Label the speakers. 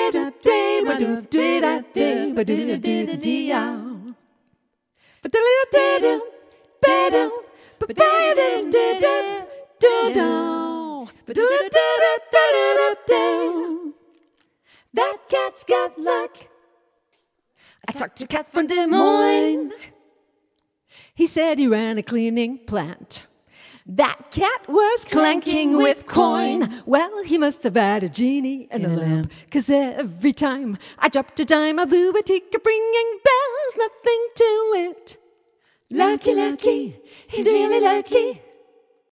Speaker 1: That cat's got luck. I talked to a cat from Des Moines. He said he ran a cleaning plant. That cat was clanking with coin. Well, he must have had a genie and a lamp, 'cause every time I dropped a dime, I blew a ticker ringing bells, nothing to it. Lucky, lucky, he's really lucky.